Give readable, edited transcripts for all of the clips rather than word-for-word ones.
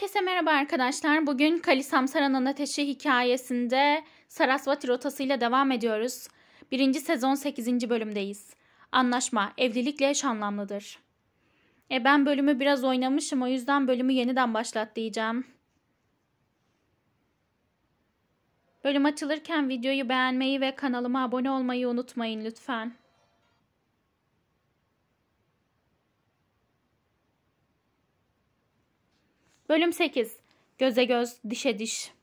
Herkese merhaba arkadaşlar. Bugün Kali Samsaran'ın Ateşi hikayesinde Sarasvati rotasıyla devam ediyoruz. 1. sezon 8. bölümdeyiz. Anlaşma, evlilikle eş anlamlıdır. Ben bölümü biraz oynamışım, o yüzden bölümü yeniden başlat diyeceğim. Bölüm açılırken videoyu beğenmeyi ve kanalıma abone olmayı unutmayın lütfen. Bölüm 8. Göze göz, dişe diş.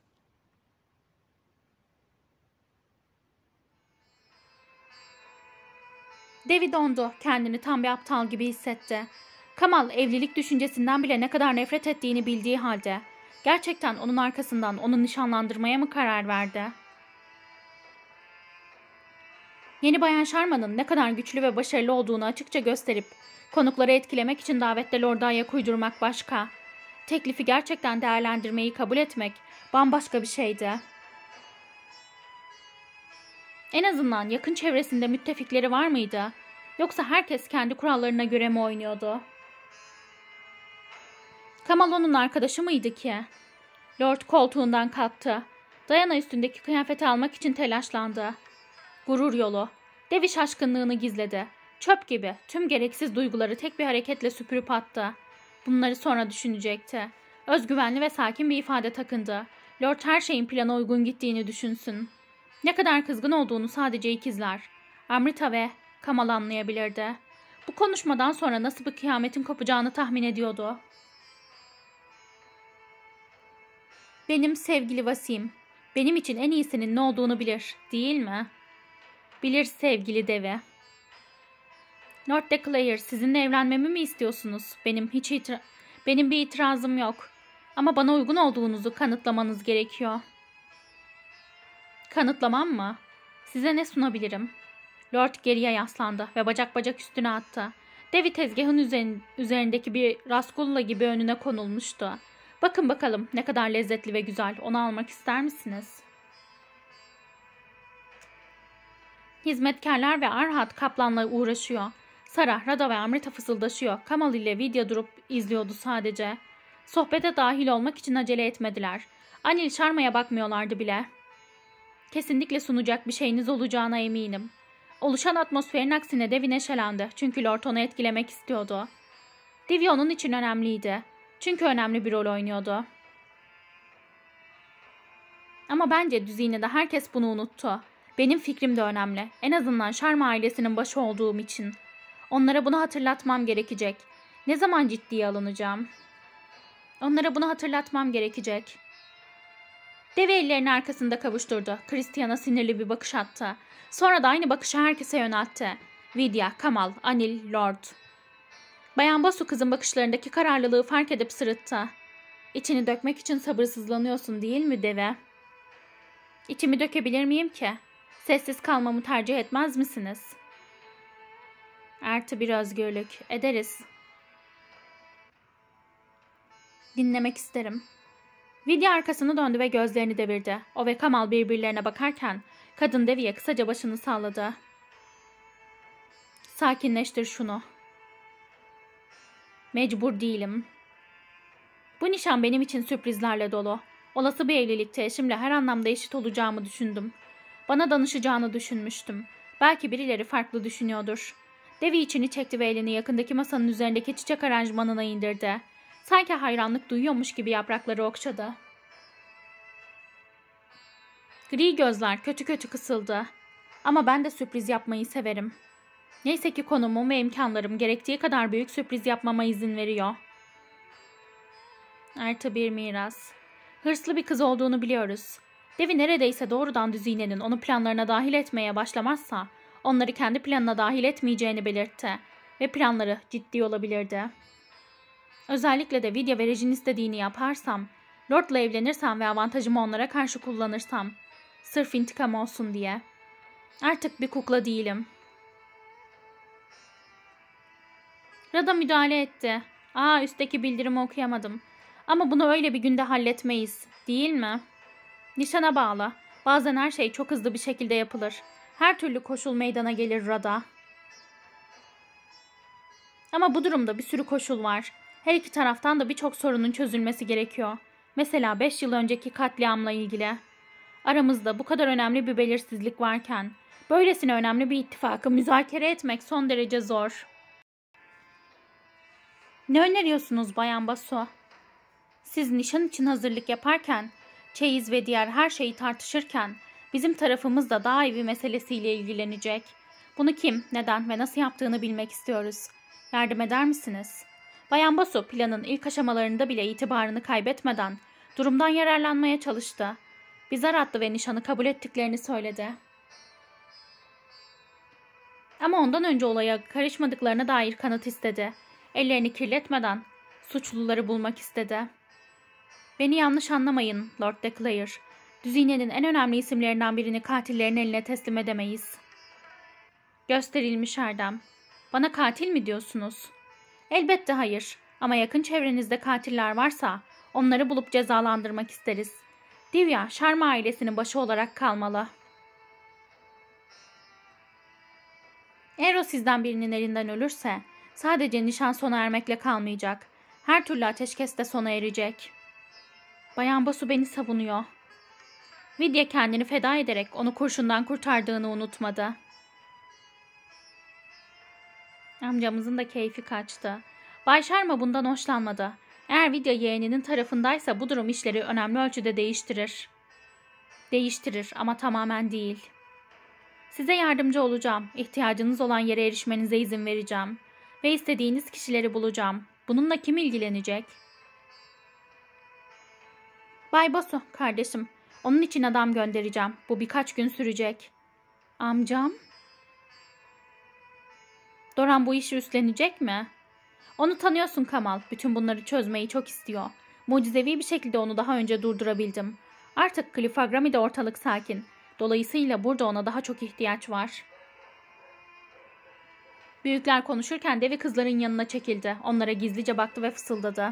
Devi dondu. Kendini tam bir aptal gibi hissetti. Kamal evlilik düşüncesinden bile ne kadar nefret ettiğini bildiği halde gerçekten onun arkasından onu nişanlandırmaya mı karar verdi? Yeni Bayan Sharma'nın ne kadar güçlü ve başarılı olduğunu açıkça gösterip konukları etkilemek için davette Lord'a ayak uydurmak başka. Teklifi gerçekten değerlendirmeyi kabul etmek bambaşka bir şeydi. En azından yakın çevresinde müttefikleri var mıydı? Yoksa herkes kendi kurallarına göre mi oynuyordu? Kamal onun arkadaşı mıydı ki? Lord koltuğundan kalktı. Diana üstündeki kıyafeti almak için telaşlandı. Gurur yolu. Devi şaşkınlığını gizledi. Çöp gibi tüm gereksiz duyguları tek bir hareketle süpürüp attı. Bunları sonra düşünecekti. Özgüvenli ve sakin bir ifade takındı. Lord her şeyin plana uygun gittiğini düşünsün. Ne kadar kızgın olduğunu sadece ikizler, Amrita ve Kamal anlayabilirdi. Bu konuşmadan sonra nasıl bir kıyametin kopacağını tahmin ediyordu. Benim sevgili Vasim, benim için en iyisinin ne olduğunu bilir, değil mi? Bilir sevgili Devi. Lord Declare, sizinle evlenmemi mi istiyorsunuz? Benim bir itirazım yok. Ama bana uygun olduğunuzu kanıtlamanız gerekiyor. Kanıtlamam mı? Size ne sunabilirim? Lord geriye yaslandı ve bacak bacak üstüne attı. Devi tezgahın üzerindeki bir rasgulla gibi önüne konulmuştu. Bakın bakalım ne kadar lezzetli ve güzel. Onu almak ister misiniz? Hizmetkarlar ve Arhat kaplanla uğraşıyor. Sara, Rada ve Amrita fısıldaşıyor. Kamal ile Vidya durup izliyordu sadece. Sohbete dahil olmak için acele etmediler. Anil Sharma'ya bakmıyorlardı bile. Kesinlikle sunacak bir şeyiniz olacağına eminim. Oluşan atmosferin aksine Devi neşelendi. Çünkü Lord onu etkilemek istiyordu. Devi onun için önemliydi. Çünkü önemli bir rol oynuyordu. Ama bence düzinede herkes bunu unuttu. Benim fikrim de önemli. En azından Sharma ailesinin başı olduğum için. Onlara bunu hatırlatmam gerekecek. Ne zaman ciddiye alınacağım? Onlara bunu hatırlatmam gerekecek. Devi ellerini arkasında kavuşturdu. Christian'a sinirli bir bakış attı. Sonra da aynı bakışı herkese yöneltti. Vidya, Kamal, Anil, Lord. Bayan Basu kızın bakışlarındaki kararlılığı fark edip sırıttı. İçini dökmek için sabırsızlanıyorsun değil mi Devi? İçimi dökebilir miyim ki? Sessiz kalmamı tercih etmez misiniz? Artı bir özgürlük. Ederiz. Dinlemek isterim. Vidya arkasını döndü ve gözlerini devirdi. O ve Kamal birbirlerine bakarken kadın Devi'ye kısaca başını salladı. Sakinleştir şunu. Mecbur değilim. Bu nişan benim için sürprizlerle dolu. Olası bir evlilikte eşimle her anlamda eşit olacağımı düşündüm. Bana danışacağını düşünmüştüm. Belki birileri farklı düşünüyordur. Devi içini çekti ve elini yakındaki masanın üzerindeki çiçek aranjmanına indirdi. Sanki hayranlık duyuyormuş gibi yaprakları okşadı. Gri gözler kötü kötü kısıldı. Ama ben de sürpriz yapmayı severim. Neyse ki konumum ve imkanlarım gerektiği kadar büyük sürpriz yapmama izin veriyor. Artı bir miras. Hırslı bir kız olduğunu biliyoruz. Devi neredeyse doğrudan Düzine'nin onu planlarına dahil etmeye başlamazsa onları kendi planına dahil etmeyeceğini belirtti ve planları ciddi olabilirdi. Özellikle de Vidya ve Reg'in istediğini yaparsam, Lord'la evlenirsem ve avantajımı onlara karşı kullanırsam, sırf intikam olsun diye. Artık bir kukla değilim. Rada müdahale etti. Üstteki bildirimi okuyamadım. Ama bunu öyle bir günde halletmeyiz, değil mi? Nişana bağlı. Bazen her şey çok hızlı bir şekilde yapılır. Her türlü koşul meydana gelir Rada. Ama bu durumda bir sürü koşul var. Her iki taraftan da birçok sorunun çözülmesi gerekiyor. Mesela 5 yıl önceki katliamla ilgili. Aramızda bu kadar önemli bir belirsizlik varken, böylesine önemli bir ittifakı müzakere etmek son derece zor. Ne öneriyorsunuz Bayan Basu? Siz nişan için hazırlık yaparken, çeyiz ve diğer her şeyi tartışırken, bizim tarafımız da daha evi meselesiyle ilgilenecek. Bunu kim, neden ve nasıl yaptığını bilmek istiyoruz. Yardım eder misiniz? Bayan Basu planın ilk aşamalarında bile itibarını kaybetmeden durumdan yararlanmaya çalıştı. Bir zar attı ve nişanı kabul ettiklerini söyledi. Ama ondan önce olaya karışmadıklarına dair kanıt istedi. Ellerini kirletmeden suçluları bulmak istedi. Beni yanlış anlamayın Lord de Clare. Düzinenin en önemli isimlerinden birini katillerin eline teslim edemeyiz. Gösterilmiş Erdem. Bana katil mi diyorsunuz? Elbette hayır. Ama yakın çevrenizde katiller varsa onları bulup cezalandırmak isteriz. Divya, Sharma ailesinin başı olarak kalmalı. Eğer o sizden birinin elinden ölürse sadece nişan sona ermekle kalmayacak. Her türlü ateşkes de sona erecek. Bayan Basu beni savunuyor. Vidya kendini feda ederek onu kurşundan kurtardığını unutmadı. Amcamızın da keyfi kaçtı. Bay Sharma bundan hoşlanmadı. Eğer Vidya yeğeninin tarafındaysa bu durum işleri önemli ölçüde değiştirir. Değiştirir ama tamamen değil. Size yardımcı olacağım. İhtiyacınız olan yere erişmenize izin vereceğim. Ve istediğiniz kişileri bulacağım. Bununla kim ilgilenecek? Bay Basu, kardeşim. Onun için adam göndereceğim. Bu birkaç gün sürecek. Amcam? Doran bu işi üstlenecek mi? Onu tanıyorsun Kamal. Bütün bunları çözmeyi çok istiyor. Mucizevi bir şekilde onu daha önce durdurabildim. Artık Cliffagrami'de ortalık sakin. Dolayısıyla burada ona daha çok ihtiyaç var. Büyükler konuşurken devi kızların yanına çekildi. Onlara gizlice baktı ve fısıldadı.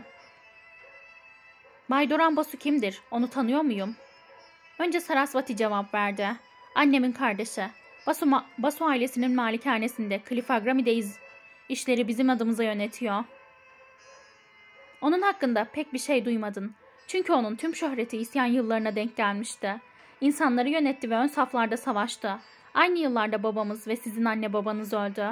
Bay Doran Basu kimdir? Onu tanıyor muyum? Önce Sarasvati cevap verdi. Annemin kardeşi. Basu ailesinin malikanesinde, Cliffagrami'deyiz. İşleri bizim adımıza yönetiyor. Onun hakkında pek bir şey duymadın. Çünkü onun tüm şöhreti isyan yıllarına denk gelmişti. İnsanları yönetti ve ön saflarda savaştı. Aynı yıllarda babamız ve sizin anne babanız öldü.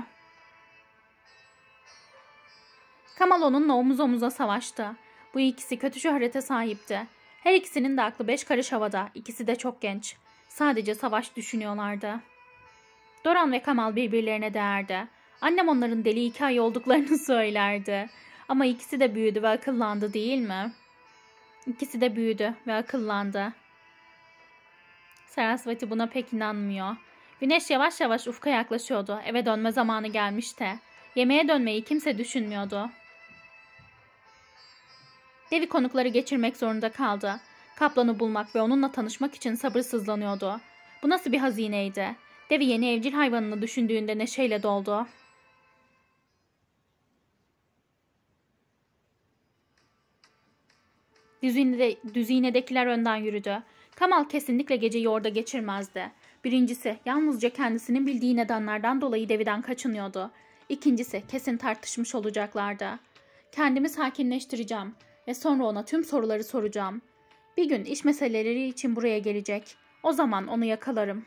Kamal onunla omuz omuza savaştı. Bu ikisi kötü şöhrete sahipti. Her ikisinin de aklı 5 karış havada. İkisi de çok genç. Sadece savaş düşünüyorlardı. Doran ve Kamal birbirlerine değerdi. Annem onların deli hikaye olduklarını söylerdi. Ama ikisi de büyüdü ve akıllandı değil mi? İkisi de büyüdü ve akıllandı. Sarasvati buna pek inanmıyor. Güneş yavaş yavaş ufka yaklaşıyordu. Eve dönme zamanı gelmişti. Yemeğe dönmeyi kimse düşünmüyordu. Devi konukları geçirmek zorunda kaldı. Kaplanı bulmak ve onunla tanışmak için sabırsızlanıyordu. Bu nasıl bir hazineydi? Devi yeni evcil hayvanını düşündüğünde neşeyle doldu. Düzinedekiler önden yürüdü. Kamal kesinlikle geceyi orada geçirmezdi. Birincisi, yalnızca kendisinin bildiği nedenlerden dolayı deviden kaçınıyordu. İkincisi, kesin tartışmış olacaklardı. Kendimi sakinleştireceğim ve sonra ona tüm soruları soracağım. Bir gün iş meseleleri için buraya gelecek. O zaman onu yakalarım.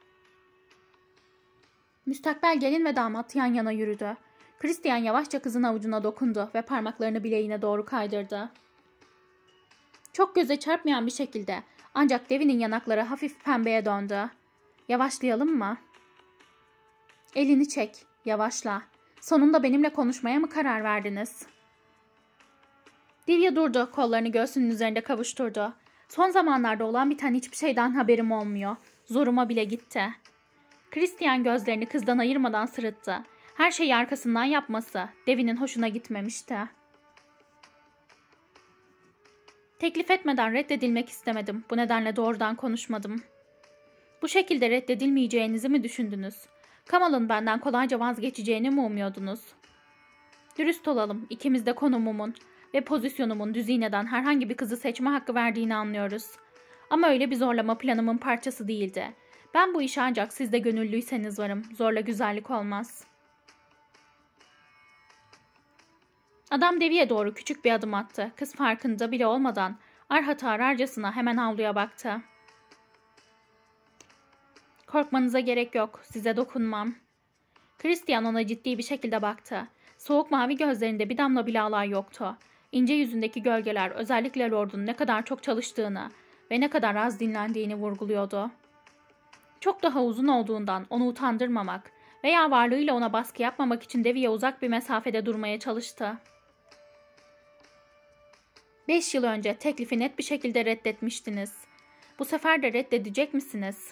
Müstakbel gelin ve damat yan yana yürüdü. Christian yavaşça kızın avucuna dokundu ve parmaklarını bileğine doğru kaydırdı. Çok göze çarpmayan bir şekilde, ancak devinin yanakları hafif pembeye döndü. Yavaşlayalım mı? Elini çek, yavaşla. Sonunda benimle konuşmaya mı karar verdiniz? Divya durdu, kollarını göğsünün üzerinde kavuşturdu. Son zamanlarda olan biten hiçbir şeyden haberim olmuyor. Zoruma bile gitti. Christian gözlerini kızdan ayırmadan sırıttı. Her şeyi arkasından yapması devinin hoşuna gitmemişti. Teklif etmeden reddedilmek istemedim. Bu nedenle doğrudan konuşmadım. Bu şekilde reddedilmeyeceğinizi mi düşündünüz? Kamal'ın benden kolayca vazgeçeceğini mi umuyordunuz? Dürüst olalım. İkimiz de konumumun ve pozisyonumun düzineden herhangi bir kızı seçme hakkı verdiğini anlıyoruz. Ama öyle bir zorlama planımın parçası değildi. Ben bu işe ancak siz de gönüllüyseniz varım. Zorla güzellik olmaz. Adam Devi'ye doğru küçük bir adım attı. Kız farkında bile olmadan arhatı ararcasına hemen havluya baktı. Korkmanıza gerek yok. Size dokunmam. Christian ona ciddi bir şekilde baktı. Soğuk mavi gözlerinde bir damla bile alay yoktu. İnce yüzündeki gölgeler özellikle Lord'un ne kadar çok çalıştığını ve ne kadar az dinlendiğini vurguluyordu. Çok daha uzun olduğundan onu utandırmamak veya varlığıyla ona baskı yapmamak için Devi'ye uzak bir mesafede durmaya çalıştı. 5 yıl önce teklifi net bir şekilde reddetmiştiniz. Bu sefer de reddedecek misiniz?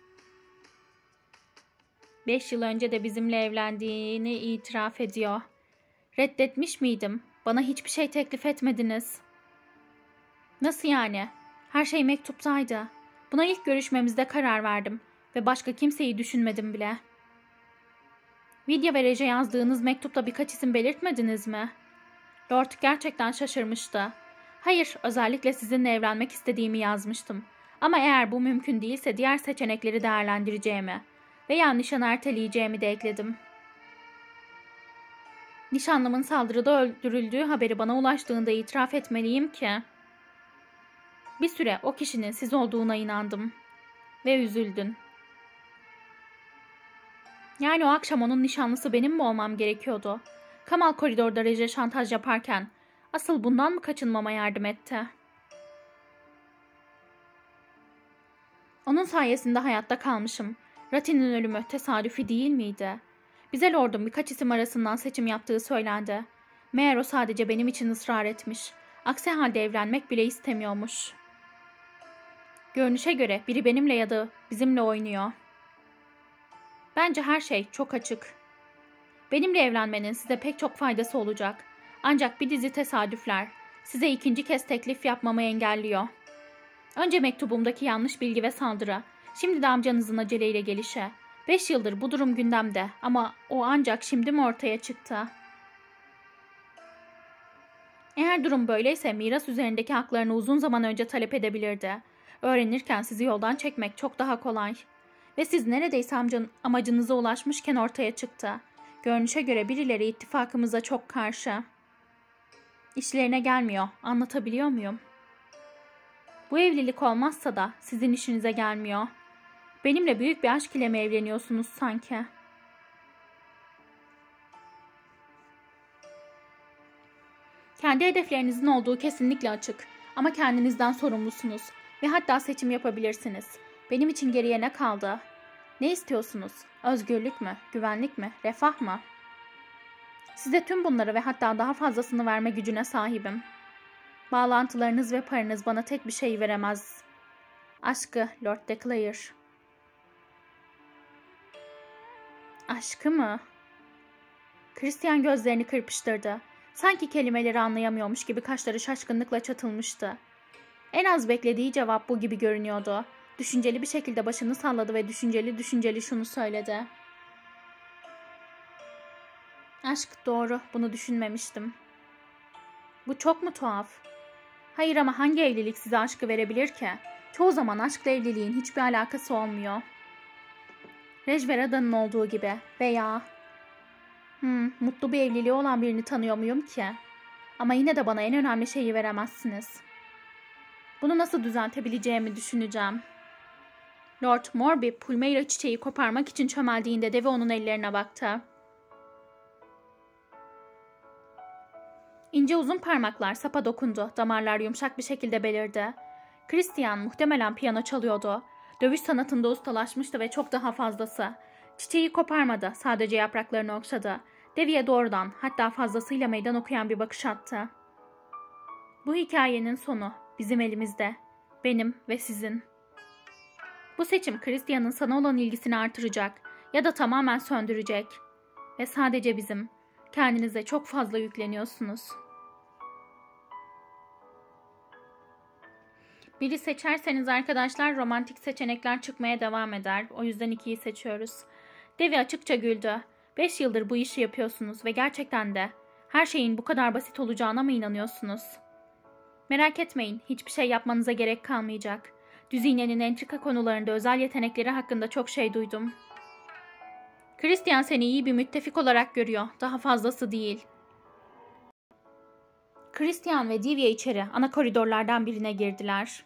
5 yıl önce de bizimle evlendiğini itiraf ediyor. Reddetmiş miydim? Bana hiçbir şey teklif etmediniz. Nasıl yani? Her şey mektuptaydı. Buna ilk görüşmemizde karar verdim ve başka kimseyi düşünmedim bile. Vidya ve Reje yazdığınız mektupta birkaç isim belirtmediniz mi? Lord gerçekten şaşırmıştı. Hayır, özellikle sizinle evlenmek istediğimi yazmıştım. Ama eğer bu mümkün değilse diğer seçenekleri değerlendireceğimi veya nişanı erteleyeceğimi de ekledim. Nişanlımın saldırıda öldürüldüğü haberi bana ulaştığında itiraf etmeliyim ki. Bir süre o kişinin siz olduğuna inandım. Ve üzüldün. Yani o akşam onun nişanlısı benim mi olmam gerekiyordu? Kamal koridorda Reje şantaj yaparken asıl bundan mı kaçınmama yardım etti? Onun sayesinde hayatta kalmışım. Rati'nin ölümü tesadüfi değil miydi? Bize Lord'un birkaç isim arasından seçim yaptığı söylendi. Meğer o sadece benim için ısrar etmiş. Aksi halde evlenmek bile istemiyormuş. Görünüşe göre biri benimle ya da bizimle oynuyor. Bence her şey çok açık. Benimle evlenmenin size pek çok faydası olacak. Ancak bir dizi tesadüfler size ikinci kez teklif yapmamı engelliyor. Önce mektubumdaki yanlış bilgi ve saldırı. Şimdi de amcanızın aceleyle gelişi. 5 yıldır bu durum gündemde ama o ancak şimdi mi ortaya çıktı? Eğer durum böyleyse miras üzerindeki haklarını uzun zaman önce talep edebilirdi. Öğrenirken sizi yoldan çekmek çok daha kolay. Ve siz neredeyse amacınıza ulaşmışken ortaya çıktı. Görünüşe göre birileri ittifakımıza çok karşı. İşlerine gelmiyor. Anlatabiliyor muyum? Bu evlilik olmazsa da sizin işinize gelmiyor. Benimle büyük bir aşk ile mi evleniyorsunuz sanki? Kendi hedeflerinizin olduğu kesinlikle açık. Ama kendinizden sorumlusunuz. Ve hatta seçim yapabilirsiniz. Benim için geriye ne kaldı? Ne istiyorsunuz? Özgürlük mü? Güvenlik mi? Refah mı? Size tüm bunları ve hatta daha fazlasını verme gücüne sahibim. Bağlantılarınız ve paranız bana tek bir şey veremez. Aşkı, Lord Declare. Aşkı mı? Christian gözlerini kırpıştırdı. Sanki kelimeleri anlayamıyormuş gibi kaşları şaşkınlıkla çatılmıştı. En az beklediği cevap bu gibi görünüyordu. Düşünceli bir şekilde başını salladı ve düşünceli şunu söyledi. Aşk doğru, bunu düşünmemiştim. Bu çok mu tuhaf? Hayır ama hangi evlilik size aşkı verebilir ki? Çoğu zaman aşkla evliliğin hiçbir alakası olmuyor. Rejverada'nın olduğu gibi veya... mutlu bir evliliği olan birini tanıyor muyum ki? Ama yine de bana en önemli şeyi veremezsiniz. Bunu nasıl düzeltebileceğimi düşüneceğim. Lord Morby Pulmeira çiçeği koparmak için çömeldiğinde Devi onun ellerine baktı. İnce uzun parmaklar sapa dokundu. Damarlar yumuşak bir şekilde belirdi. Christian muhtemelen piyano çalıyordu. Dövüş sanatında ustalaşmıştı ve çok daha fazlası. Çiçeği koparmadı. Sadece yapraklarını okşadı. Devi'ye doğrudan, hatta fazlasıyla meydan okuyan bir bakış attı. Bu hikayenin sonu bizim elimizde. Benim ve sizin. Bu seçim Christian'ın sana olan ilgisini artıracak ya da tamamen söndürecek. Ve sadece bizim. Kendinize çok fazla yükleniyorsunuz. Biri seçerseniz arkadaşlar romantik seçenekler çıkmaya devam eder. O yüzden 2'yi seçiyoruz. Devi açıkça güldü. 5 yıldır bu işi yapıyorsunuz ve gerçekten de her şeyin bu kadar basit olacağına mı inanıyorsunuz? Merak etmeyin, hiçbir şey yapmanıza gerek kalmayacak. Düzine'nin entrika konularında özel yetenekleri hakkında çok şey duydum. Christian seni iyi bir müttefik olarak görüyor, daha fazlası değil. Christian ve Divya içeri ana koridorlardan birine girdiler.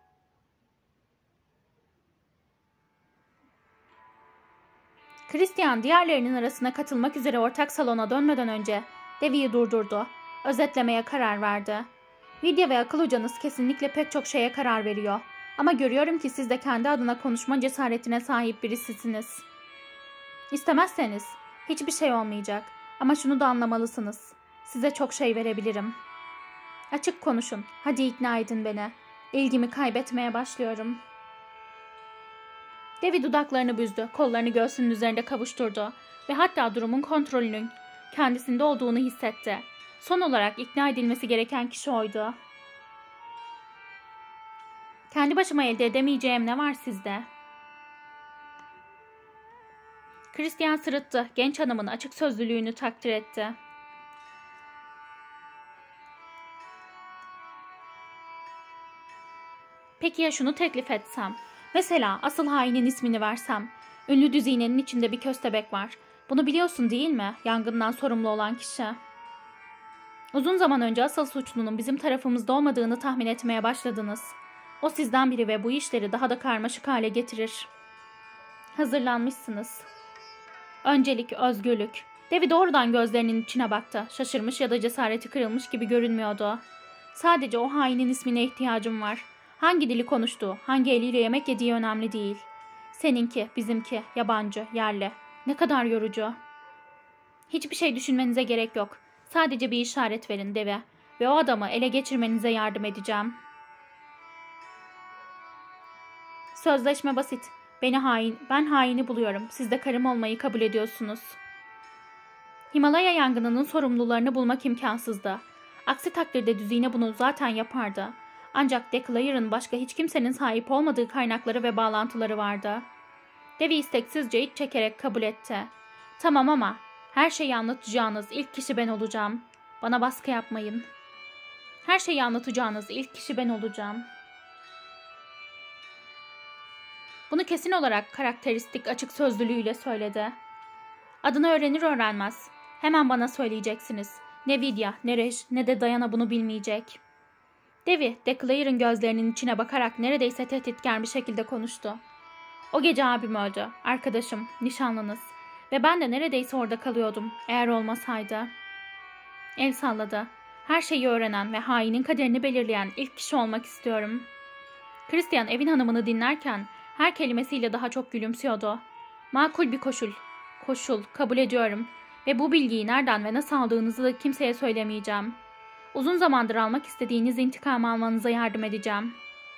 Christian diğerlerinin arasına katılmak üzere ortak salona dönmeden önce Devi'yi durdurdu. Özetlemeye karar verdi. Vidya ve akıl hocanız kesinlikle pek çok şeye karar veriyor. Ama görüyorum ki siz de kendi adına konuşma cesaretine sahip birisisiniz. İstemezseniz hiçbir şey olmayacak. Ama şunu da anlamalısınız. Size çok şey verebilirim. Açık konuşun. Hadi ikna edin beni. İlgimi kaybetmeye başlıyorum. Devi dudaklarını büzdü, kollarını göğsünün üzerinde kavuşturdu ve hatta durumun kontrolünün kendisinde olduğunu hissetti. Son olarak ikna edilmesi gereken kişi oydu. Kendi başıma elde edemeyeceğim ne var sizde? Christian sırıttı. Genç hanımın açık sözlülüğünü takdir etti. Peki ya şunu teklif etsem? Mesela asıl hainin ismini versem. Ünlü düzinenin içinde bir köstebek var. Bunu biliyorsun değil mi? Yangından sorumlu olan kişi. Uzun zaman önce asıl suçlunun bizim tarafımızda olmadığını tahmin etmeye başladınız. O sizden biri ve bu işleri daha da karmaşık hale getirir. Hazırlanmışsınız. Öncelik, özgürlük. Devi doğrudan gözlerinin içine baktı. Şaşırmış ya da cesareti kırılmış gibi görünmüyordu. Sadece o hainin ismine ihtiyacım var. Hangi dili konuştuğu, hangi eliyle yemek yediği önemli değil. Seninki, bizimki, yabancı, yerli. Ne kadar yorucu. Hiçbir şey düşünmenize gerek yok. Sadece bir işaret verin Devi ve o adamı ele geçirmenize yardım edeceğim. Sözleşme basit. Ben haini buluyorum. Siz de karım olmayı kabul ediyorsunuz. Himalaya yangınının sorumlularını bulmak imkansızdı. Aksi takdirde düzine bunu zaten yapardı. Ancak Declare'ın başka hiç kimsenin sahip olmadığı kaynakları ve bağlantıları vardı. Devi isteksizce iç çekerek kabul etti. Tamam ama her şeyi anlatacağınız ilk kişi ben olacağım. Bana baskı yapmayın. Her şeyi anlatacağınız ilk kişi ben olacağım. Bunu kesin olarak karakteristik açık sözlülüğüyle söyledi. Adını öğrenir öğrenmez. Hemen bana söyleyeceksiniz. Ne Vidya, ne Rej, ne de Dayana bunu bilmeyecek. Devi, Declare'ın gözlerinin içine bakarak neredeyse tehditkar bir şekilde konuştu. O gece abim öldü, arkadaşım, nişanlınız ve ben de neredeyse orada kalıyordum eğer olmasaydı. El salladı. Her şeyi öğrenen ve hainin kaderini belirleyen ilk kişi olmak istiyorum. Christian evin hanımını dinlerken her kelimesiyle daha çok gülümsüyordu. Makul bir koşul. Koşul, kabul ediyorum. Ve bu bilgiyi nereden ve nasıl aldığınızı da kimseye söylemeyeceğim. Uzun zamandır almak istediğiniz intikamı almanıza yardım edeceğim.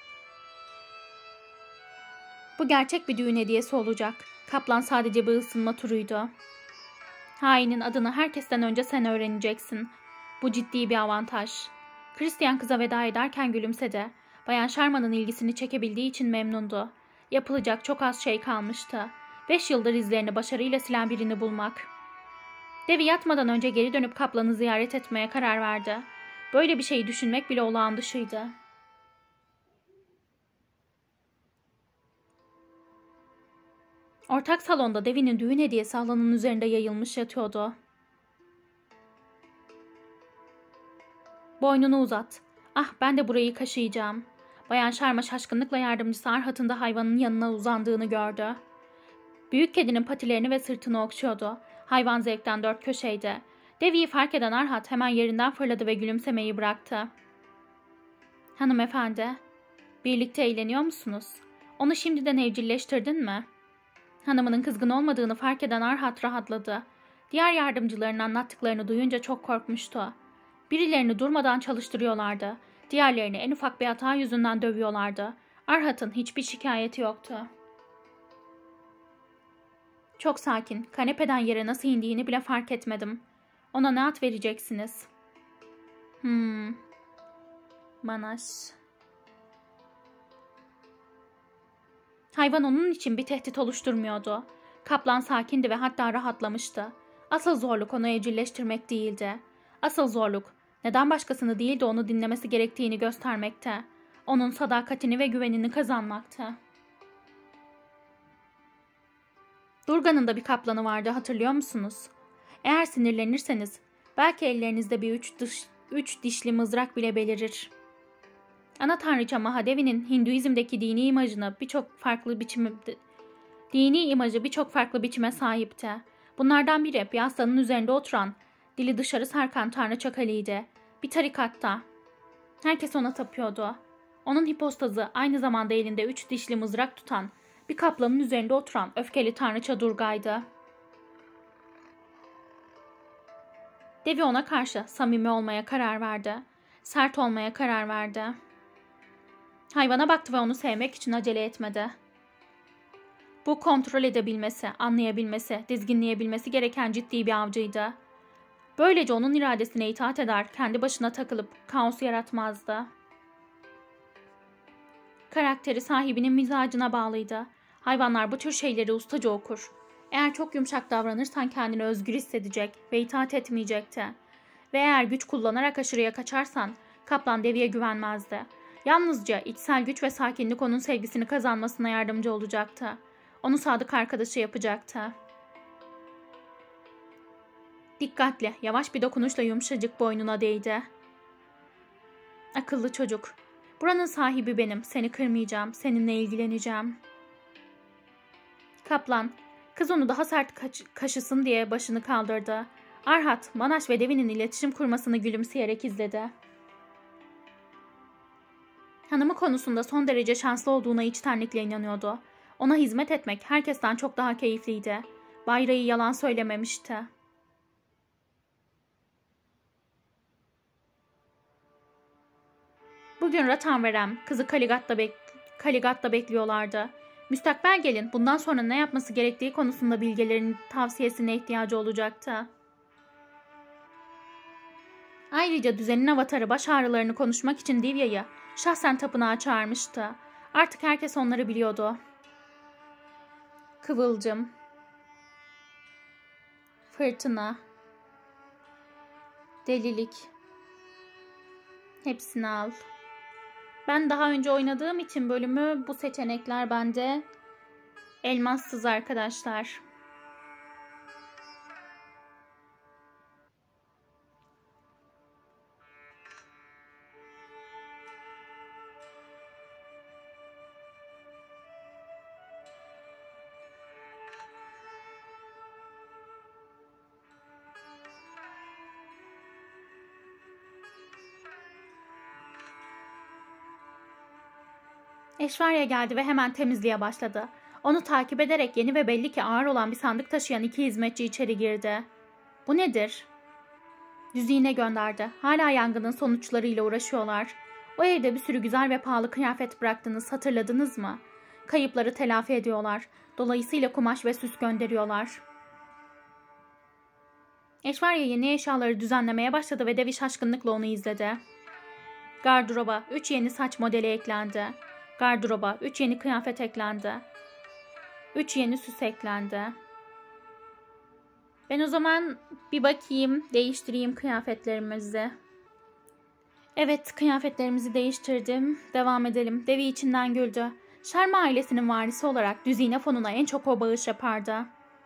Bu gerçek bir düğün hediyesi olacak. Kaplan sadece bir ısınma turuydu. Hainin adını herkesten önce sen öğreneceksin. Bu ciddi bir avantaj. Christian kıza veda ederken gülümsedi. Bayan Sharma'nın ilgisini çekebildiği için memnundu. Yapılacak çok az şey kalmıştı. 5 yıldır izlerini başarıyla silen birini bulmak. Devi yatmadan önce geri dönüp Kaplan'ı ziyaret etmeye karar verdi. Böyle bir şeyi düşünmek bile olağan dışıydı. Ortak salonda Devi'nin düğün hediyesi halının üzerinde yayılmış yatıyordu. Boynunu uzat. Ah, ben de burayı kaşıyacağım. Bayan Sharma şaşkınlıkla yardımcısı Arhat'ın da hayvanın yanına uzandığını gördü. Büyük kedinin patilerini ve sırtını okşuyordu. Hayvan zevkten dört köşeydi. Devi'yi fark eden Arhat hemen yerinden fırladı ve gülümsemeyi bıraktı. Hanımefendi, birlikte eğleniyor musunuz? Onu şimdiden evcilleştirdin mi? Hanımının kızgın olmadığını fark eden Arhat rahatladı. Diğer yardımcıların anlattıklarını duyunca çok korkmuştu. Birilerini durmadan çalıştırıyorlardı. Diğerlerini en ufak bir hata yüzünden dövüyorlardı. Arhat'ın hiçbir şikayeti yoktu. Çok sakin, kanepeden yere nasıl indiğini bile fark etmedim. Ona ne ad vereceksiniz? Manas. Hayvan onun için bir tehdit oluşturmuyordu. Kaplan sakindi ve hatta rahatlamıştı. Asıl zorluk onu evcilleştirmek değildi. Asıl zorluk, neden başkasını değil de onu dinlemesi gerektiğini göstermekte. Onun sadakatini ve güvenini kazanmakta. Durga'nın da bir kaplanı vardı, hatırlıyor musunuz? Eğer sinirlenirseniz, belki ellerinizde bir üç dişli mızrak bile belirir. Ana tanrıça Mahadevi'nin Hinduizm'deki dini imajı birçok farklı biçime sahipti. Bunlardan biri bir aslanın üzerinde oturan, dili dışarı sarkan tanrıça Kali'ydi. Bir tarikatta. Herkes ona tapıyordu. Onun hipostazı aynı zamanda elinde üç dişli mızrak tutan, bir kaplanın üzerinde oturan öfkeli tanrıça Durga'ydı. Devi ona karşı samimi olmaya karar verdi. Sert olmaya karar verdi. Hayvana baktı ve onu sevmek için acele etmedi. Bu kontrol edebilmesi, anlayabilmesi, dizginleyebilmesi gereken ciddi bir avcıydı. Böylece onun iradesine itaat eder, kendi başına takılıp kaos yaratmazdı. Karakteri sahibinin mizacına bağlıydı. Hayvanlar bu tür şeyleri ustaca okur. Eğer çok yumuşak davranırsan kendini özgür hissedecek ve itaat etmeyecekti. Ve eğer güç kullanarak aşırıya kaçarsan kaplan deviye güvenmezdi. Yalnızca içsel güç ve sakinlik onun sevgisini kazanmasına yardımcı olacaktı. Onu sadık arkadaşı yapacaktı. Dikkatli, yavaş bir dokunuşla yumuşacık boynuna değdi. Akıllı çocuk. Buranın sahibi benim. Seni kırmayacağım. Seninle ilgileneceğim. Kaplan, kız onu daha sert kaşısın diye başını kaldırdı. Arhat, Manaş ve Devi'nin iletişim kurmasını gülümseyerek izledi. Hanımı konusunda son derece şanslı olduğuna içtenlikle inanıyordu. Ona hizmet etmek herkesten çok daha keyifliydi. Bayra'yı yalan söylememişti. Bugün Ratan ve Rem kızı Kaligat'ta bekliyorlardı. Müstakbel gelin bundan sonra ne yapması gerektiği konusunda bilgelerin tavsiyesine ihtiyacı olacaktı. Ayrıca düzenin avatarı baş ağrılarını konuşmak için Divya'yı şahsen tapınağa çağırmıştı. Artık herkes onları biliyordu. Kıvılcım, fırtına, delilik, hepsini al. Ben daha önce oynadığım için bölümü bu seçenekler bende elmassız arkadaşlar. Eşvarya geldi ve hemen temizliğe başladı. Onu takip ederek yeni ve belli ki ağır olan bir sandık taşıyan iki hizmetçi içeri girdi. Bu nedir? Düzine gönderdi. Hala yangının sonuçlarıyla uğraşıyorlar. O evde bir sürü güzel ve pahalı kıyafet bıraktınız, hatırladınız mı? Kayıpları telafi ediyorlar. Dolayısıyla kumaş ve süs gönderiyorlar. Eşvarya yeni eşyaları düzenlemeye başladı ve Devi şaşkınlıkla onu izledi. Gardıroba 3 yeni saç modeli eklendi. Gardıroba 3 yeni kıyafet eklendi. 3 yeni süs eklendi. Ben o zaman bir bakayım, değiştireyim kıyafetlerimizi. Evet, kıyafetlerimizi değiştirdim. Devam edelim. Devi içinden güldü. Sharma ailesinin varisi olarak düzine fonuna en çok o bağış yapardı.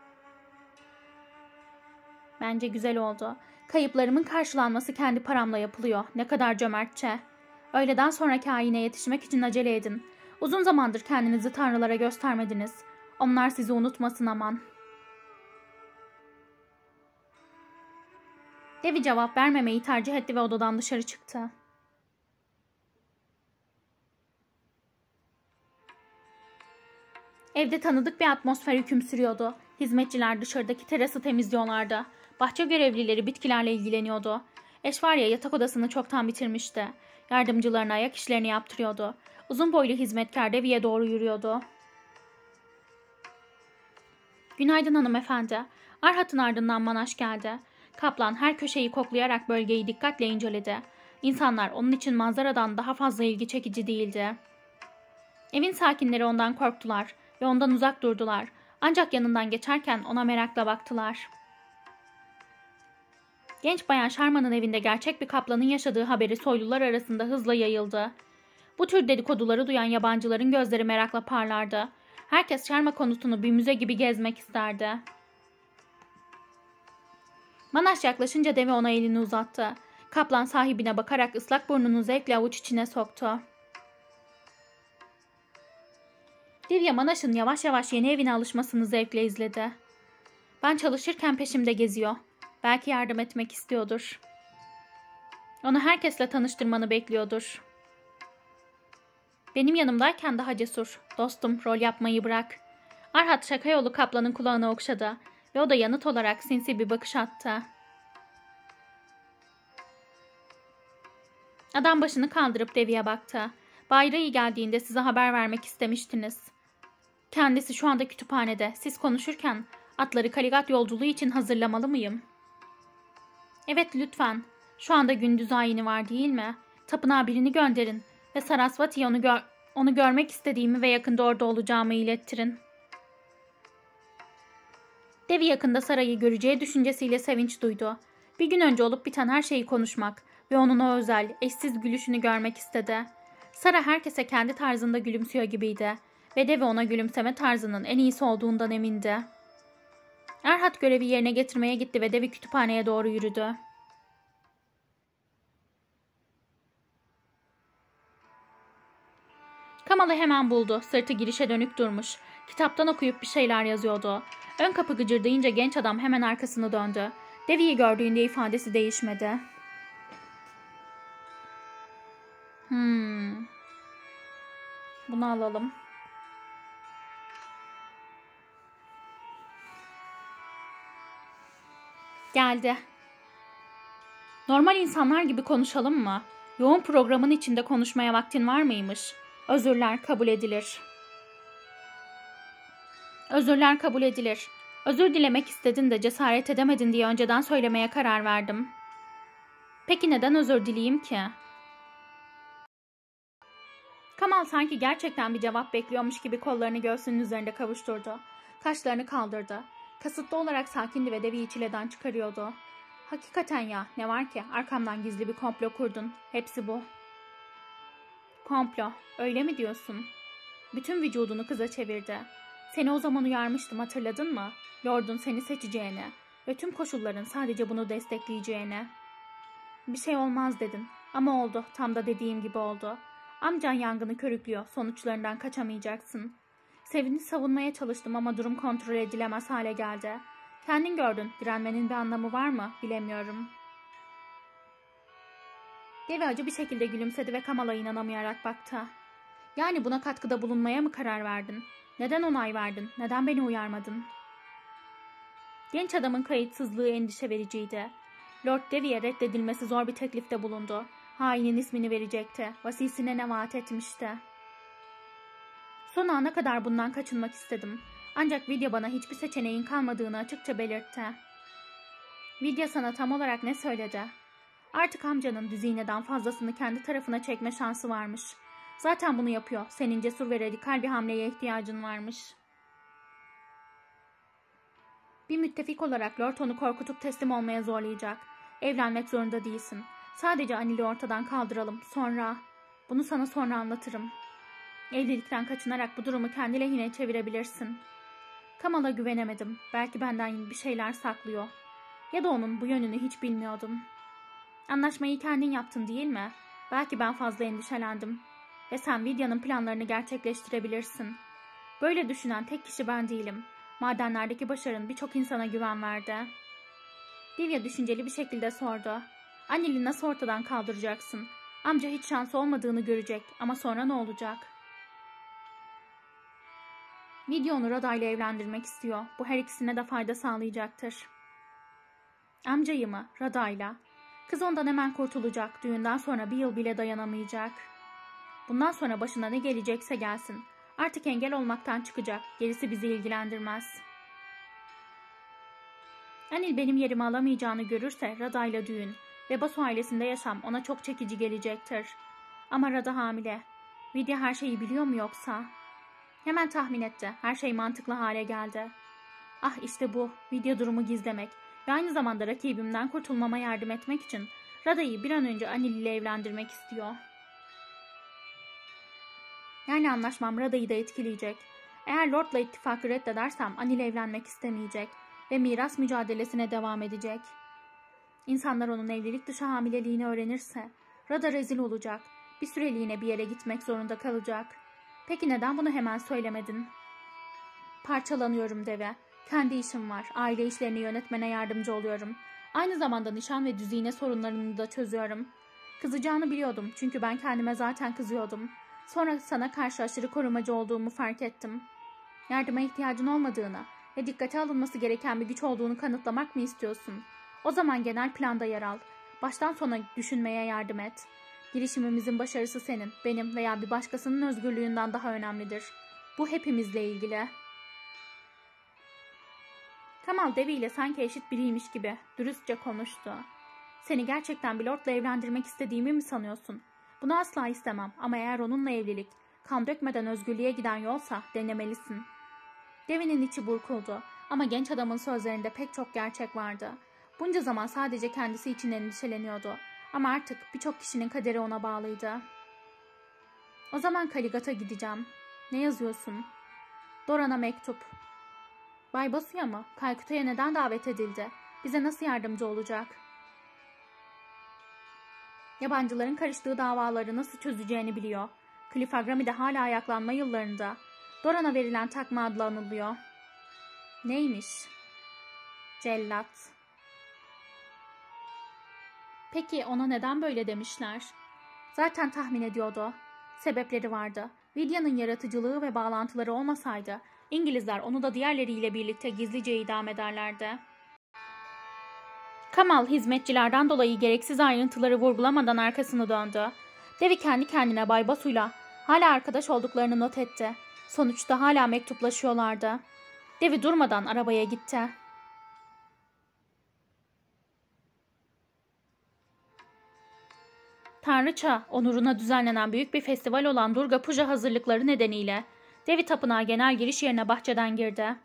Bence güzel oldu. Kayıplarımın karşılanması kendi paramla yapılıyor. Ne kadar cömertçe. Öğleden sonraki ayine yetişmek için acele edin. Uzun zamandır kendinizi tanrılara göstermediniz. Onlar sizi unutmasın aman. Devi cevap vermemeyi tercih etti ve odadan dışarı çıktı. Evde tanıdık bir atmosfer hüküm sürüyordu. Hizmetçiler dışarıdaki terası temizliyorlardı. Bahçe görevlileri bitkilerle ilgileniyordu. Eşvarya yatak odasını çoktan bitirmişti. Yardımcılarına ayak işlerini yaptırıyordu. Uzun boylu hizmetkar Devi'ye doğru yürüyordu. Günaydın hanımefendi. Arhat'ın ardından Manaş geldi. Kaplan her köşeyi koklayarak bölgeyi dikkatle inceledi. İnsanlar onun için manzaradan daha fazla ilgi çekici değildi. Evin sakinleri ondan korktular ve ondan uzak durdular. Ancak yanından geçerken ona merakla baktılar. Genç bayan Sharma'nın evinde gerçek bir kaplanın yaşadığı haberi soylular arasında hızla yayıldı. Bu tür dedikoduları duyan yabancıların gözleri merakla parlardı. Herkes Sharma konutunu bir müze gibi gezmek isterdi. Manaş yaklaşınca Devi ona elini uzattı. Kaplan sahibine bakarak ıslak burnunu zevkle avuç içine soktu. Divya Manaş'ın yavaş yavaş yeni evine alışmasını zevkle izledi. Ben çalışırken peşimde geziyor. Belki yardım etmek istiyordur. Onu herkesle tanıştırmanı bekliyordur. Benim yanımdayken daha cesur. Dostum, rol yapmayı bırak. Arhat şaka yolu Kaplan'ın kulağına okşadı ve o da yanıt olarak sinsi bir bakış attı. Adam başını kaldırıp Devi'ye baktı. Bayrağı geldiğinde size haber vermek istemiştiniz. Kendisi şu anda kütüphanede. Siz konuşurken atları Kaligat yolculuğu için hazırlamalı mıyım? Evet, lütfen. Şu anda gündüz ayini var değil mi? Tapınağa birini gönderin ve Sarasvati'ye onu görmek istediğimi ve yakında orada olacağımı ilettirin. Devi yakında sarayı göreceği düşüncesiyle sevinç duydu. Bir gün önce olup biten her şeyi konuşmak ve onun o özel, eşsiz gülüşünü görmek istedi. Sara herkese kendi tarzında gülümsüyor gibiydi ve Devi ona gülümseme tarzının en iyisi olduğundan emindi. Erhat görevi yerine getirmeye gitti ve Devi kütüphaneye doğru yürüdü. Kamal'ı hemen buldu. Sırtı girişe dönük durmuş. Kitaptan okuyup bir şeyler yazıyordu. Ön kapı gıcırdayınca genç adam hemen arkasını döndü. Devi'yi gördüğünde ifadesi değişmedi. Bunu alalım. Geldi. Normal insanlar gibi konuşalım mı? Yoğun programın içinde konuşmaya vaktin var mıymış? Özürler kabul edilir. Özürler kabul edilir. Özür dilemek istedin de cesaret edemedin diye önceden söylemeye karar verdim. Peki neden özür dileyeyim ki? Kamal sanki gerçekten bir cevap bekliyormuş gibi kollarını göğsünün üzerinde kavuşturdu. Kaşlarını kaldırdı. Kasıtlı olarak sakindi ve Devi'yi çileden çıkarıyordu. Hakikaten ya, ne var ki? Arkamdan gizli bir komplo kurdun. Hepsi bu. Komplo, öyle mi diyorsun? Bütün vücudunu kıza çevirdi. Seni o zaman uyarmıştım, hatırladın mı? Lord'un seni seçeceğini ve tüm koşulların sadece bunu destekleyeceğini. Bir şey olmaz dedin ama oldu, tam da dediğim gibi oldu. Amcan yangını körüklüyor, sonuçlarından kaçamayacaksın. Sevin'i savunmaya çalıştım ama durum kontrol edilemez hale geldi. Kendin gördün, direnmenin bir anlamı var mı bilemiyorum. Devi acı bir şekilde gülümsedi ve Kamal'a inanamayarak baktı. Yani buna katkıda bulunmaya mı karar verdin? Neden onay verdin? Neden beni uyarmadın? Genç adamın kayıtsızlığı endişe vericiydi. Lord Devi'ye reddedilmesi zor bir teklifte bulundu. Hainin ismini verecekti. Vasisine ne vaat etmişti. Son ana kadar bundan kaçınmak istedim. Ancak Vidya bana hiçbir seçeneğin kalmadığını açıkça belirtti. Vidya sana tam olarak ne söyledi? Artık amcanın düzineden fazlasını kendi tarafına çekme şansı varmış. Zaten bunu yapıyor. Senin cesur ve radikal bir hamleye ihtiyacın varmış. Bir müttefik olarak Lord onu korkutup teslim olmaya zorlayacak. Evlenmek zorunda değilsin. Sadece Anil'i ortadan kaldıralım. Sonra... Bunu sana sonra anlatırım. Evlilikten kaçınarak bu durumu kendi lehine çevirebilirsin. Kamal'a güvenemedim. Belki benden bir şeyler saklıyor. Ya da onun bu yönünü hiç bilmiyordum. Anlaşmayı kendin yaptın değil mi? Belki ben fazla endişelendim. Ve sen Vidya'nın planlarını gerçekleştirebilirsin. Böyle düşünen tek kişi ben değilim. Madenlerdeki başarın birçok insana güven verdi. Divya düşünceli bir şekilde sordu. Anil'i nasıl ortadan kaldıracaksın? Amca hiç şansı olmadığını görecek ama sonra ne olacak? Vidya onu Rada ile evlendirmek istiyor. Bu her ikisine de fayda sağlayacaktır. Amcayı mı? Rada'yla. Kız ondan hemen kurtulacak. Düğünden sonra bir yıl bile dayanamayacak. Bundan sonra başına ne gelecekse gelsin. Artık engel olmaktan çıkacak. Gerisi bizi ilgilendirmez. Anil benim yerimi alamayacağını görürse Rada'yla düğün ve Basu ailesinde yaşam ona çok çekici gelecektir. Ama Rada hamile. Vidya her şeyi biliyor mu yoksa? Hemen tahmin etti. Her şey mantıklı hale geldi. Ah işte bu. Vidya durumu gizlemek ve aynı zamanda rakibimden kurtulmama yardım etmek için Rada'yı bir an önce Anil ile evlendirmek istiyor. Yani anlaşmam Rada'yı da etkileyecek. Eğer Lord'la ittifakı reddedersem Anil evlenmek istemeyecek ve miras mücadelesine devam edecek. İnsanlar onun evlilik dışı hamileliğini öğrenirse Rada rezil olacak. Bir süreliğine bir yere gitmek zorunda kalacak. Peki neden bunu hemen söylemedin? Parçalanıyorum Deve. Kendi işim var. Aile işlerini yönetmene yardımcı oluyorum. Aynı zamanda nişan ve düzine sorunlarını da çözüyorum. Kızacağını biliyordum çünkü ben kendime zaten kızıyordum. Sonra sana karşı aşırı korumacı olduğumu fark ettim. Yardıma ihtiyacın olmadığını ve dikkate alınması gereken bir güç olduğunu kanıtlamak mı istiyorsun? O zaman genel planda yer al. Baştan sona düşünmeye yardım et. Girişimimizin başarısı senin, benim veya bir başkasının özgürlüğünden daha önemlidir. Bu hepimizle ilgili. Kamal Devi ile sanki eşit biriymiş gibi dürüstçe konuştu. Seni gerçekten bir lordla evlendirmek istediğimi mi sanıyorsun? Bunu asla istemem ama eğer onunla evlilik, kan dökmeden özgürlüğe giden yolsa denemelisin. Devi'nin içi burkuldu ama genç adamın sözlerinde pek çok gerçek vardı. Bunca zaman sadece kendisi için endişeleniyordu ama artık birçok kişinin kaderi ona bağlıydı. O zaman Kaligat'a gideceğim. Ne yazıyorsun? Doran'a mektup. Bay Basu'ya mı? Kalküta'ya neden davet edildi? Bize nasıl yardımcı olacak? Yabancıların karıştığı davaları nasıl çözeceğini biliyor. Cliff Agrami de hala ayaklanma yıllarında. Doran'a verilen takma adla anılıyor. Neymiş? Cellat. Peki ona neden böyle demişler? Zaten tahmin ediyordu. Sebepleri vardı. Vidya'nın yaratıcılığı ve bağlantıları olmasaydı İngilizler onu da diğerleriyle birlikte gizlice idam ederlerdi. Kamal hizmetçilerden dolayı gereksiz ayrıntıları vurgulamadan arkasını döndü. Devi kendi kendine Bay Basu'yla hala arkadaş olduklarını not etti. Sonuçta hala mektuplaşıyorlardı. Devi durmadan arabaya gitti. Tanrıça onuruna düzenlenen büyük bir festival olan Durga Puja hazırlıkları nedeniyle Devi Tapınağı genel giriş yerine bahçeden girdi.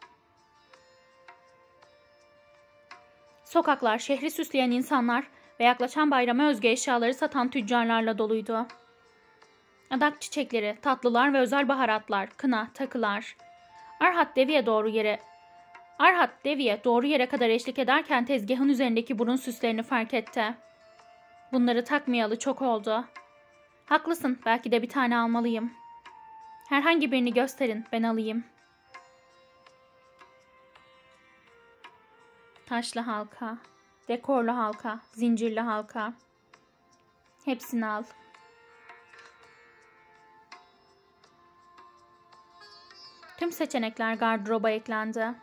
Sokaklar şehri süsleyen insanlar ve yaklaşan bayrama özgü eşyaları satan tüccarlarla doluydu. Adak çiçekleri, tatlılar ve özel baharatlar, kına, takılar. Arhat Devi'ye doğru yere kadar eşlik ederken tezgahın üzerindeki burun süslerini fark etti. Bunları takmayalı çok oldu. Haklısın, belki de bir tane almalıyım. Herhangi birini gösterin, ben alayım. Taşlı halka, dekorlu halka, zincirli halka. Hepsini al. Tüm seçenekler gardıroba eklendi.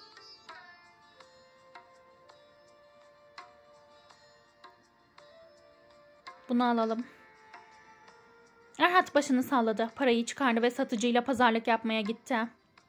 Bunu alalım. Erhat başını salladı, parayı çıkardı ve satıcıyla pazarlık yapmaya gitti.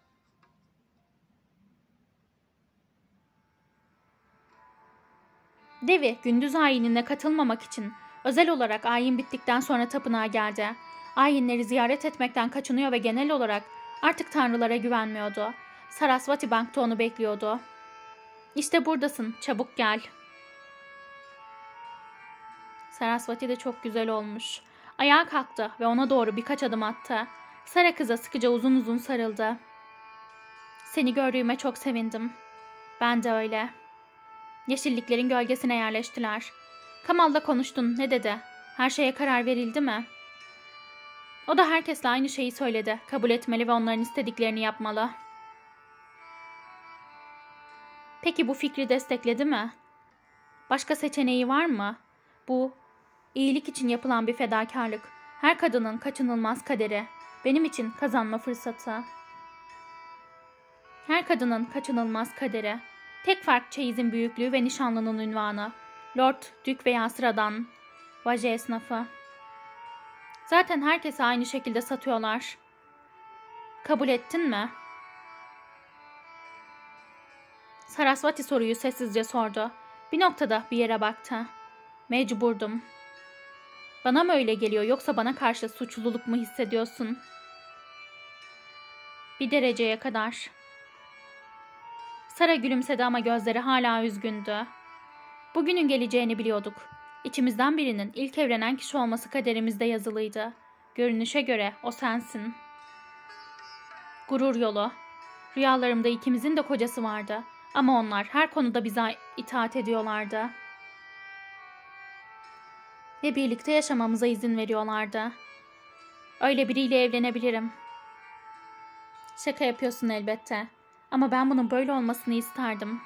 Devi gündüz ayinine katılmamak için özel olarak ayin bittikten sonra tapınağa geldi. Ayinleri ziyaret etmekten kaçınıyor ve genel olarak artık tanrılara güvenmiyordu. Sarasvati Bank'ta onu bekliyordu. İşte buradasın, çabuk gel. Sarasvati de çok güzel olmuş. Ayağa kalktı ve ona doğru birkaç adım attı. Sara kıza sıkıca uzun uzun sarıldı. Seni gördüğüme çok sevindim. Ben de öyle. Yeşilliklerin gölgesine yerleştiler. Kamal'la konuştun, ne dedi? Her şeye karar verildi mi? O da herkesle aynı şeyi söyledi. Kabul etmeli ve onların istediklerini yapmalı. Peki bu fikri destekledi mi? Başka seçeneği var mı? Bu, iyilik için yapılan bir fedakarlık. Her kadının kaçınılmaz kaderi. Benim için kazanma fırsatı. Her kadının kaçınılmaz kaderi. Tek fark çeyizin büyüklüğü ve nişanlının ünvanı. Lord, dük veya sıradan vaje esnafı. Zaten herkese aynı şekilde satıyorlar. Kabul ettin mi? Sarasvati soruyu sessizce sordu. Bir noktada bir yere baktı. Mecburdum. Bana mı öyle geliyor yoksa bana karşı suçluluk mu hissediyorsun? Bir dereceye kadar. Sara gülümsedi ama gözleri hala üzgündü. Bugünün geleceğini biliyorduk. İçimizden birinin ilk evlenen kişi olması kaderimizde yazılıydı. Görünüşe göre o sensin. Gurur yolu. Rüyalarımda ikimizin de kocası vardı. Ama onlar her konuda bize itaat ediyorlardı. Ve birlikte yaşamamıza izin veriyorlardı. Öyle biriyle evlenebilirim. Şaka yapıyorsun elbette. Ama ben bunun böyle olmasını isterdim.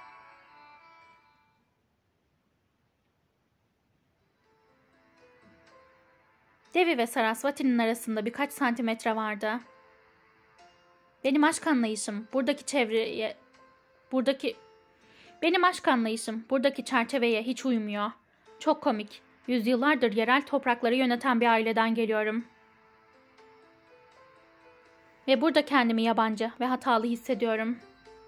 Devi ve Sarasvati'nin arasında birkaç santimetre vardı. Benim aşk anlayışım buradaki çerçeveye hiç uymuyor. Çok komik. Yüzyıllardır yerel toprakları yöneten bir aileden geliyorum. Ve burada kendimi yabancı ve hatalı hissediyorum.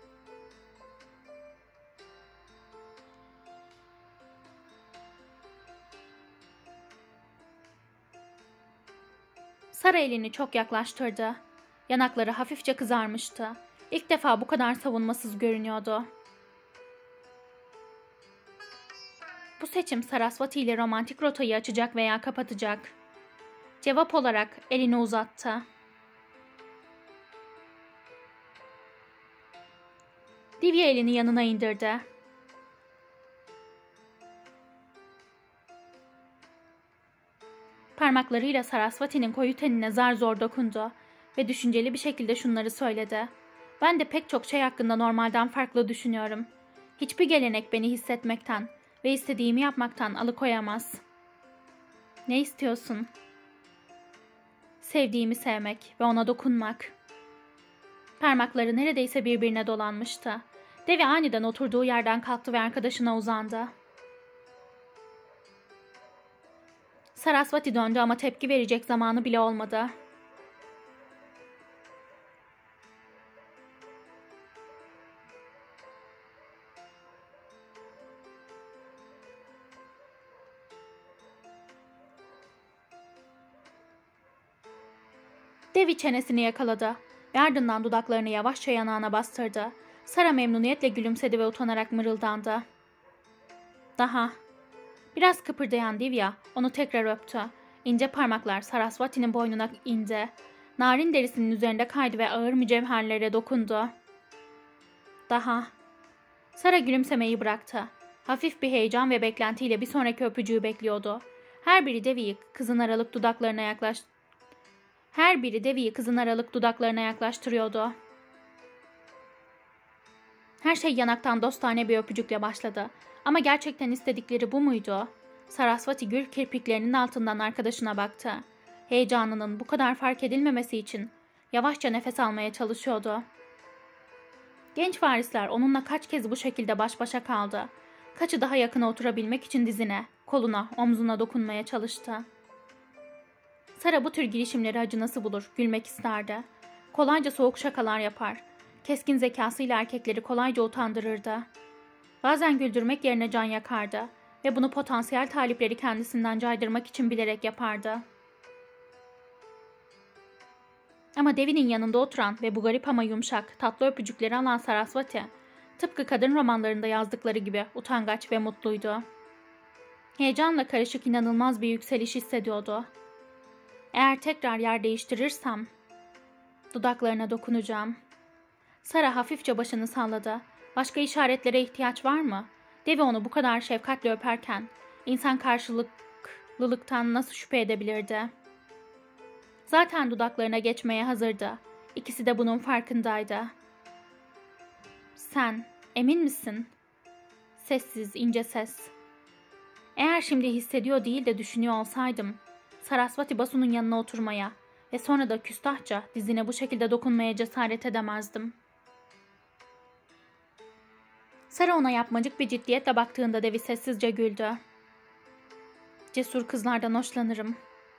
Sara elini çok yaklaştırdı. Yanakları hafifçe kızarmıştı. İlk defa bu kadar savunmasız görünüyordu. Bu seçim Sarasvati ile romantik rotayı açacak veya kapatacak. Cevap olarak elini uzattı. Divya elini yanına indirdi. Parmaklarıyla Sarasvati'nin koyu tenine zar zor dokundu ve düşünceli bir şekilde şunları söyledi. Ben de pek çok şey hakkında normalden farklı düşünüyorum. Hiçbir gelenek beni hissetmekten ve istediğimi yapmaktan alıkoyamaz. Ne istiyorsun? Sevdiğimi sevmek ve ona dokunmak. Parmakları neredeyse birbirine dolanmıştı. Devi aniden oturduğu yerden kalktı ve arkadaşına uzandı. Sarasvati döndü ama tepki verecek zamanı bile olmadı. Devi çenesini yakaladı ve ardından dudaklarını yavaşça yanağına bastırdı. Sara memnuniyetle gülümsedi ve utanarak mırıldandı. Daha. Biraz kıpırdayan Divya onu tekrar öptü. İnce parmaklar Sarasvati'nin boynuna indi. Narin derisinin üzerinde kaydı ve ağır mücevherlere dokundu. Daha. Sara gülümsemeyi bıraktı. Hafif bir heyecan ve beklentiyle bir sonraki öpücüğü bekliyordu. Her biri Devi'yi kızın aralık dudaklarına yaklaştırıyordu. Her şey yanaktan dostane bir öpücükle başladı. Ama gerçekten istedikleri bu muydu? Sarasvati gül kirpiklerinin altından arkadaşına baktı. Heyecanının bu kadar fark edilmemesi için yavaşça nefes almaya çalışıyordu. Genç varisler onunla kaç kez bu şekilde baş başa kaldı. Kaçı daha yakına oturabilmek için dizine, koluna, omzuna dokunmaya çalıştı. Sara bu tür girişimleri acınası bulur, gülmek isterdi. Kolayca soğuk şakalar yapar. Keskin zekasıyla erkekleri kolayca utandırırdı. Bazen güldürmek yerine can yakardı ve bunu potansiyel talipleri kendisinden caydırmak için bilerek yapardı. Ama Devi'nin yanında oturan ve bu garip ama yumuşak, tatlı öpücükleri alan Sarasvati, tıpkı kadın romanlarında yazdıkları gibi utangaç ve mutluydu. Heyecanla karışık inanılmaz bir yükseliş hissediyordu. Eğer tekrar yer değiştirirsem, dudaklarına dokunacağım. Sara hafifçe başını salladı. Başka işaretlere ihtiyaç var mı? Devi onu bu kadar şefkatle öperken, insan karşılıklılıktan nasıl şüphe edebilirdi? Zaten dudaklarına geçmeye hazırdı. İkisi de bunun farkındaydı. Sen, emin misin? Sessiz, ince ses. Eğer şimdi hissediyor değil de düşünüyor olsaydım, Sarasvati Basu'nun yanına oturmaya ve sonra da küstahça dizine bu şekilde dokunmaya cesaret edemezdim. Sara ona yapmacık bir ciddiyetle baktığında Devi sessizce güldü. Cesur kızlardan hoşlanırım.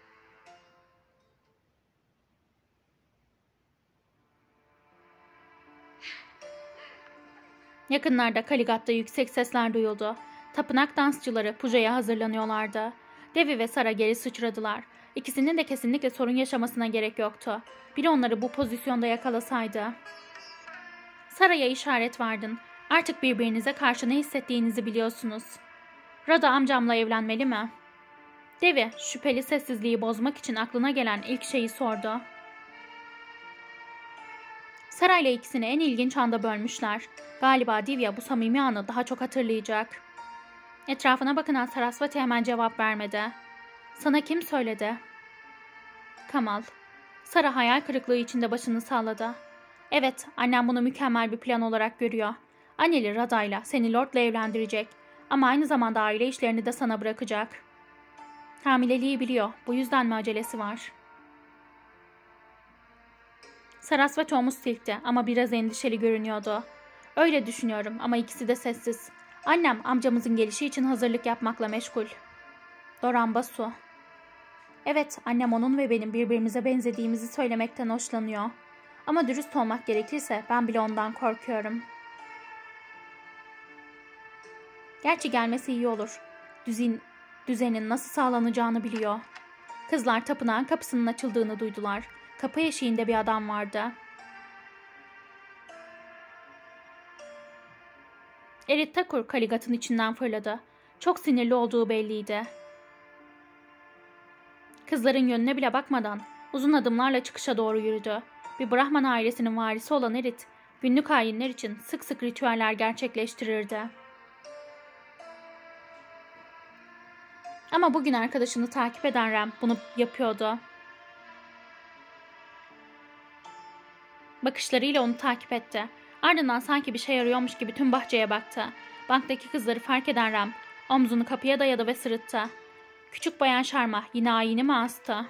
Yakınlarda Kaligat'ta yüksek sesler duyuldu. Tapınak dansçıları Puja'ya hazırlanıyorlardı. Devi ve Sara geri sıçradılar. İkisinin de kesinlikle sorun yaşamasına gerek yoktu. Biri onları bu pozisyonda yakalasaydı. Sara'ya işaret verdin. Artık birbirinize karşı ne hissettiğinizi biliyorsunuz. Rada amcamla evlenmeli mi? Devi şüpheli sessizliği bozmak için aklına gelen ilk şeyi sordu. Sara ile ikisini en ilginç anda bölmüşler. Galiba Divya bu samimi anı daha çok hatırlayacak. Etrafına bakınan Sarasvati hemen cevap vermedi. Sana kim söyledi? Kamal. Sara hayal kırıklığı içinde başını salladı. Evet, annem bunu mükemmel bir plan olarak görüyor. Anneli Rada'yla seni Lord'la evlendirecek. Ama aynı zamanda aile işlerini de sana bırakacak. Hamileliği biliyor. Bu yüzden mi acelesi var? Sarasvati omuz silkti ama biraz endişeli görünüyordu. Öyle düşünüyorum ama ikisi de sessiz. Annem amcamızın gelişi için hazırlık yapmakla meşgul. Doran Basu. Evet, annem onun ve benim birbirimize benzediğimizi söylemekten hoşlanıyor. Ama dürüst olmak gerekirse ben bile ondan korkuyorum. Gerçi gelmesi iyi olur. Düzenin nasıl sağlanacağını biliyor. Kızlar tapınağın kapısının açıldığını duydular. Kapı eşiğinde bir adam vardı. Erit Thakur Kaligat'ın içinden fırladı. Çok sinirli olduğu belliydi. Kızların yönüne bile bakmadan uzun adımlarla çıkışa doğru yürüdü. Bir Brahman ailesinin varisi olan Erit, günlük ayinler için sık sık ritüeller gerçekleştirirdi. Ama bugün arkadaşını takip eden Ram bunu yapıyordu. Bakışlarıyla onu takip etti. Ardından sanki bir şey arıyormuş gibi tüm bahçeye baktı. Banktaki kızları fark eden Ram omzunu kapıya dayadı ve sırıttı. Küçük bayan Sharma yine ayini mi astı?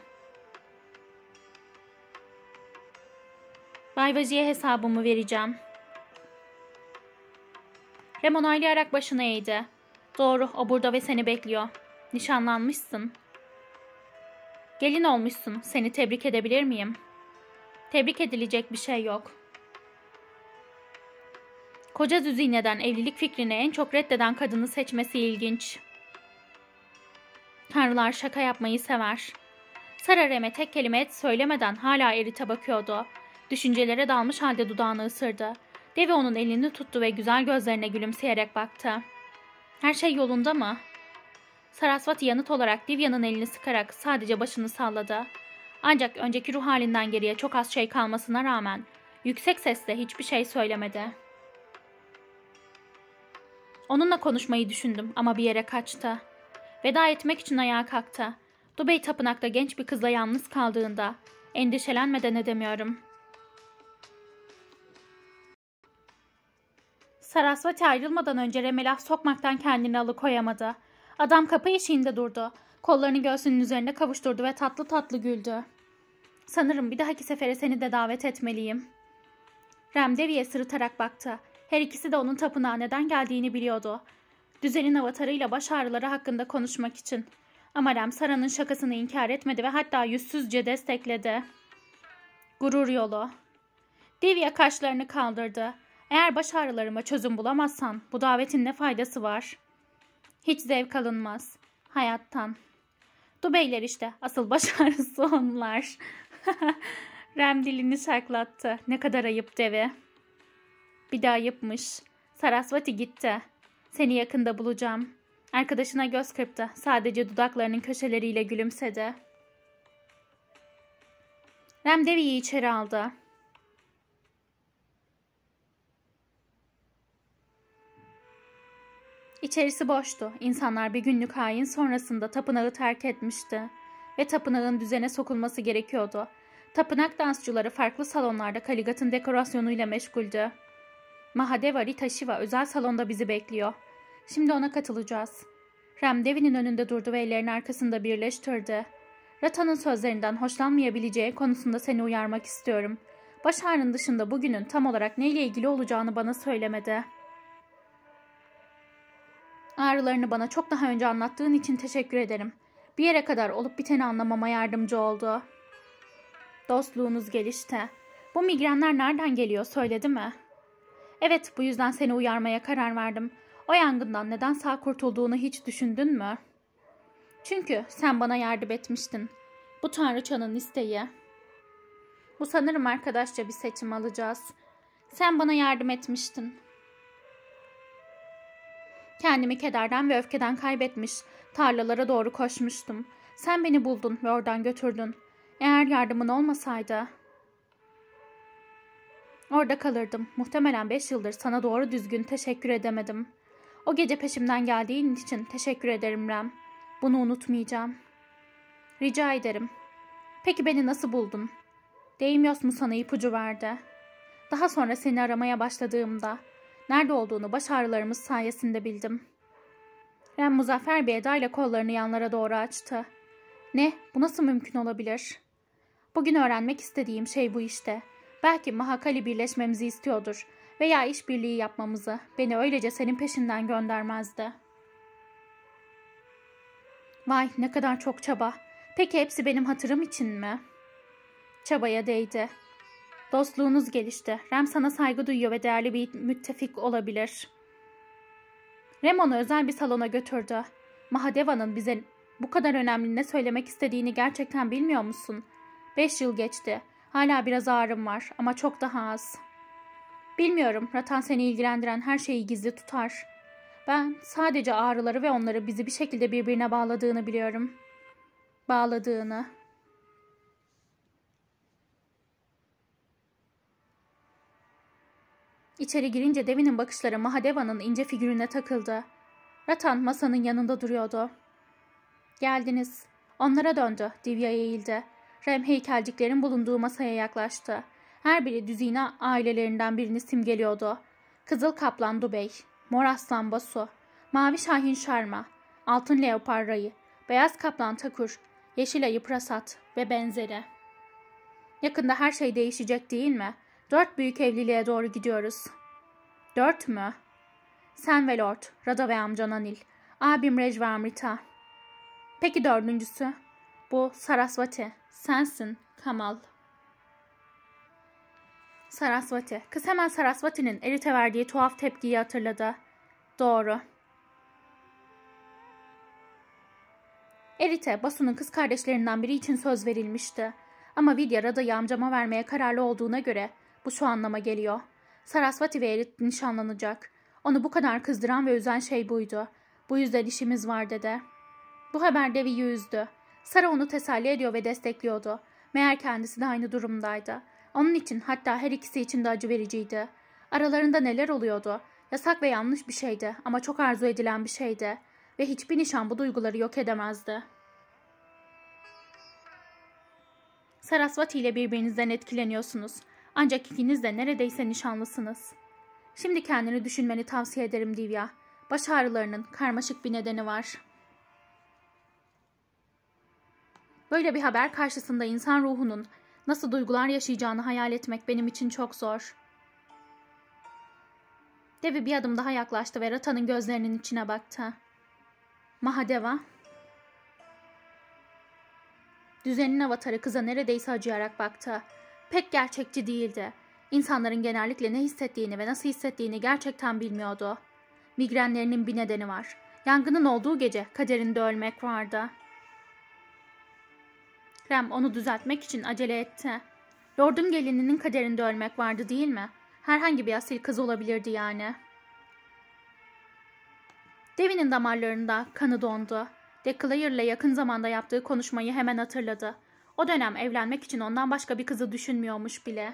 Bay Vaji'ye hesabımı vereceğim. Ram onaylayarak başını eğdi. Doğru, o burada ve seni bekliyor. Nişanlanmışsın. Gelin olmuşsun. Seni tebrik edebilir miyim? Tebrik edilecek bir şey yok. Koca Düzine'den evlilik fikrini en çok reddeden kadını seçmesi ilginç. Tanrılar şaka yapmayı sever. Sara Rem'e tek kelime et söylemeden hala Erit'e bakıyordu. Düşüncelere dalmış halde dudağını ısırdı. Devi onun elini tuttu ve güzel gözlerine gülümseyerek baktı. Her şey yolunda mı? Sarasvati yanıt olarak Divya'nın elini sıkarak sadece başını salladı. Ancak önceki ruh halinden geriye çok az şey kalmasına rağmen yüksek sesle hiçbir şey söylemedi. Onunla konuşmayı düşündüm ama bir yere kaçtı. Veda etmek için ayağa kalktı. Dubey tapınakta genç bir kızla yalnız kaldığında endişelenmeden edemiyorum. Sarasvati ayrılmadan önce Rem'e laf sokmaktan kendini alıkoyamadı. Adam kapı eşiğinde durdu. Kollarını göğsünün üzerine kavuşturdu ve tatlı tatlı güldü. Sanırım bir dahaki sefere seni de davet etmeliyim. Rem Devi'ye sırıtarak baktı. Her ikisi de onun tapınağa neden geldiğini biliyordu. Düzenin avatarıyla baş ağrıları hakkında konuşmak için. Ama Rem Sara'nın şakasını inkar etmedi ve hatta yüzsüzce destekledi. Gurur yolu. Divya kaşlarını kaldırdı. Eğer baş ağrılarıma çözüm bulamazsan bu davetin ne faydası var? Hiç zevk alınmaz. Hayattan. Dubeyler işte. Asıl baş ağrısı onlar. Rem dilini şaklattı. Ne kadar ayıp Devi. Bir de ayıpmış. Sarasvati gitti. Seni yakında bulacağım. Arkadaşına göz kırptı. Sadece dudaklarının köşeleriyle gülümsedi. Rem Devi'yi içeri aldı. İçerisi boştu. İnsanlar bir günlük hain sonrasında tapınağı terk etmişti. Ve tapınağın düzene sokulması gerekiyordu. Tapınak dansçıları farklı salonlarda Kaligat'ın dekorasyonuyla meşguldü. Mahadeva Rita Shiva özel salonda bizi bekliyor. Şimdi ona katılacağız. Rem Devi'nin önünde durdu ve ellerini arkasında birleştirdi. Rata'nın sözlerinden hoşlanmayabileceği konusunda seni uyarmak istiyorum. Baş ağrın dışında bugünün tam olarak neyle ilgili olacağını bana söylemedi. Ağrılarını bana çok daha önce anlattığın için teşekkür ederim. Bir yere kadar olup biteni anlamama yardımcı oldu. Dostluğunuz gelişti. Bu migrenler nereden geliyor söyledi mi? Evet, bu yüzden seni uyarmaya karar verdim. O yangından neden sağ kurtulduğunu hiç düşündün mü? Çünkü sen bana yardım etmiştin. Bu tanrıçanın isteği. Bu sanırım arkadaşça bir seçim alacağız. Sen bana yardım etmiştin. Kendimi kederden ve öfkeden kaybetmiş, tarlalara doğru koşmuştum. Sen beni buldun ve oradan götürdün. Eğer yardımın olmasaydı... Orada kalırdım. Muhtemelen 5 yıldır sana doğru düzgün teşekkür edemedim. O gece peşimden geldiğin için teşekkür ederim Rem. Bunu unutmayacağım. Rica ederim. Peki beni nasıl buldun? Deimios mu sana ipucu verdi? Daha sonra seni aramaya başladığımda nerede olduğunu baş ağrılarımız sayesinde bildim. Rem muzaffer bir edayla kollarını yanlara doğru açtı. Ne? Bu nasıl mümkün olabilir? Bugün öğrenmek istediğim şey bu işte. Belki Mahakali birleşmemizi istiyordur veya işbirliği yapmamızı. Beni öylece senin peşinden göndermezdi. Vay ne kadar çok çaba. Peki hepsi benim hatırım için mi? Çabaya değdi. Dostluğunuz gelişti. Rem sana saygı duyuyor ve değerli bir müttefik olabilir. Rem onu özel bir salona götürdü. Mahadeva'nın bize bu kadar önemli ne söylemek istediğini gerçekten bilmiyor musun? 5 yıl geçti. Hala biraz ağrım var ama çok daha az. Bilmiyorum, Ratan seni ilgilendiren her şeyi gizli tutar. Ben sadece ağrıları ve onları bizi bir şekilde birbirine bağladığını biliyorum. Bağladığını. İçeri girince Devi'nin bakışları Mahadeva'nın ince figürüne takıldı. Ratan masanın yanında duruyordu. Geldiniz. Onlara döndü. Divya eğildi. Rem heykelciklerin bulunduğu masaya yaklaştı. Her biri düzine ailelerinden birini simgeliyordu. Kızıl Kaplan Dubey, Mor Aslan Basu, Mavi Şahin Şarma, Altın Leopar Rayı, Beyaz Kaplan Takur, Yeşil Ayı Prasat ve benzeri. Yakında her şey değişecek değil mi? 4 büyük evliliğe doğru gidiyoruz. 4 mü? Sen ve Lord, Rada ve amcan Anil, abim Rej ve Amrita. Peki 4.'sü? Bu Sarasvati. Sensin, Kamal. Sarasvati. Kız hemen Sarasvati'nin Erit'e verdiği tuhaf tepkiyi hatırladı. Doğru. Erit'e Basu'nun kız kardeşlerinden biri için söz verilmişti. Ama Vidya Rada'yı amcama vermeye kararlı olduğuna göre bu şu anlama geliyor. Sarasvati ve Erit nişanlanacak. Onu bu kadar kızdıran ve üzen şey buydu. Bu yüzden işimiz var dedi. Bu haber Devi'yi üzdü. Sara onu teselli ediyor ve destekliyordu. Meğer kendisi de aynı durumdaydı. Onun için, hatta her ikisi için de acı vericiydi. Aralarında neler oluyordu? Yasak ve yanlış bir şeydi ama çok arzu edilen bir şeydi. Ve hiçbir nişan bu duyguları yok edemezdi. Sarasvati ile birbirinizden etkileniyorsunuz. Ancak ikiniz de neredeyse nişanlısınız. Şimdi kendini düşünmeni tavsiye ederim Divya. Baş ağrılarının karmaşık bir nedeni var. Böyle bir haber karşısında insan ruhunun nasıl duygular yaşayacağını hayal etmek benim için çok zor. Devi bir adım daha yaklaştı ve Rata'nın gözlerinin içine baktı. Mahadeva. Düzenin avatarı kıza neredeyse acıyarak baktı. Pek gerçekçi değildi. İnsanların genellikle ne hissettiğini ve nasıl hissettiğini gerçekten bilmiyordu. Migrenlerinin bir nedeni var. Yangının olduğu gece kaderinde ölmek vardı. Rem onu düzeltmek için acele etti. Lord'un gelininin kaderinde ölmek vardı değil mi? Herhangi bir asil kız olabilirdi yani. Devi'nin damarlarında kanı dondu. Declare'le yakın zamanda yaptığı konuşmayı hemen hatırladı. O dönem evlenmek için ondan başka bir kızı düşünmüyormuş bile.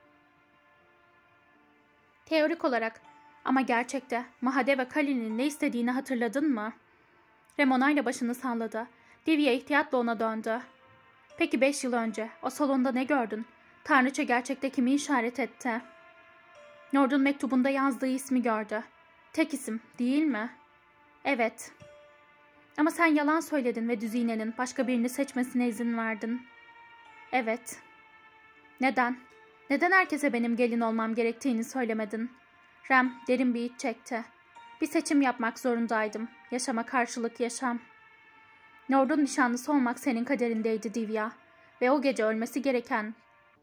Teorik olarak ama gerçekte Mahadeva Kali'nin ne istediğini hatırladın mı? Rem onayla başını salladı. Divya ihtiyatla ona döndü. Peki 5 yıl önce o salonda ne gördün? Tanrıça gerçekte kimi işaret etti? Lord'un mektubunda yazdığı ismi gördü. Tek isim değil mi? Evet. Ama sen yalan söyledin ve Düzine'nin başka birini seçmesine izin verdin. Evet. Neden? Neden herkese benim gelin olmam gerektiğini söylemedin? Rem derin bir iç çekti. Bir seçim yapmak zorundaydım. Yaşama karşılık yaşam. Lord'un nişanlısı olmak senin kaderindeydi Divya. Ve o gece ölmesi gereken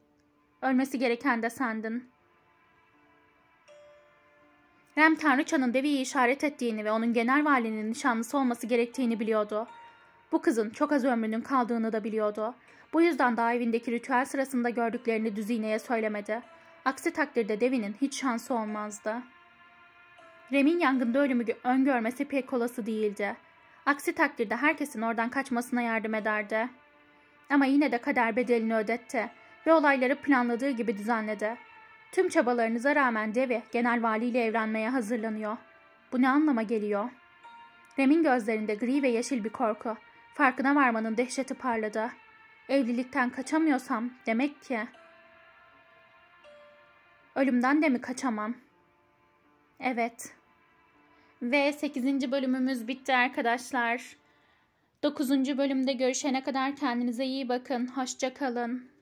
de sendin. Rem Tanrıçanın Devi'yi işaret ettiğini ve onun genel valinin nişanlısı olması gerektiğini biliyordu. Bu kızın çok az ömrünün kaldığını da biliyordu. Bu yüzden daha evindeki ritüel sırasında gördüklerini Düzine'ye söylemedi. Aksi takdirde Devi'nin hiç şansı olmazdı. Rem'in yangında ölümü öngörmesi pek olası değildi. Aksi takdirde herkesin oradan kaçmasına yardım ederdi. Ama yine de kader bedelini ödetti ve olayları planladığı gibi düzenledi. Tüm çabalarınıza rağmen Devi genel valiyle evlenmeye hazırlanıyor. Bu ne anlama geliyor? Rem'in gözlerinde gri ve yeşil bir korku. Farkına varmanın dehşeti parladı. Evlilikten kaçamıyorsam demek ki... Ölümden de mi kaçamam? Evet. Ve 8. bölümümüz bitti arkadaşlar. 9. bölümde görüşene kadar kendinize iyi bakın. Hoşça kalın.